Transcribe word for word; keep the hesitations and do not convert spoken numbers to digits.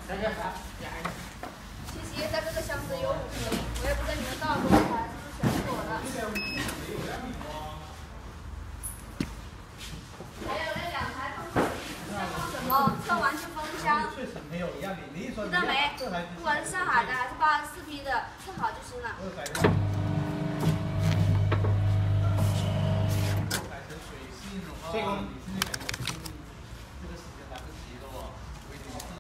其实在这个箱子有五瓶，我也不知道你们倒多少还是不选我的。还有那两台放在放什么？测完就封箱。 确实没有一样的，你一说听到没？不管是上海的还是八十四批的，测好就行了。